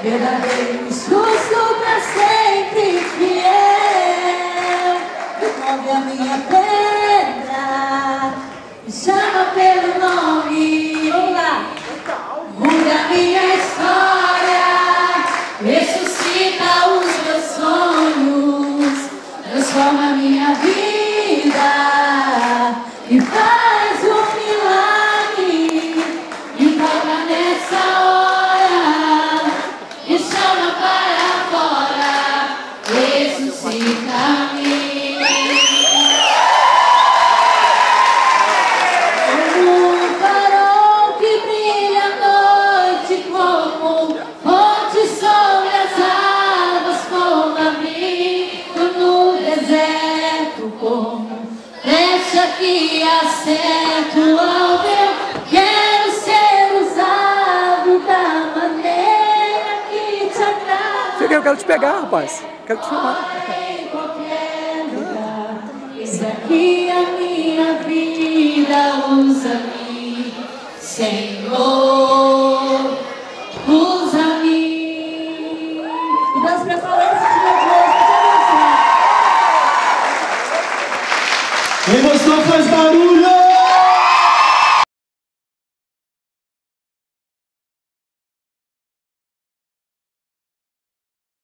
verdadeiro e justo pra sempre fiel. Remove a minha pedra, me chama pelo nome. Vamos lá. Muda a minha história, ressuscita os meus sonhos, transforma a minha vida e faz um milagre. Me toca nessa hora, me chama para fora, ressuscita-me. Que acerto ao meu, quero ser usado da maneira que te agrada. Fica, eu quero te pegar, rapaz. Quero te filmar. Em qualquer lugar, eis aqui a minha vida, usa-me, Senhor, usa-me. E nós preparamos esse meu Deus. Quem gostou faz barulho!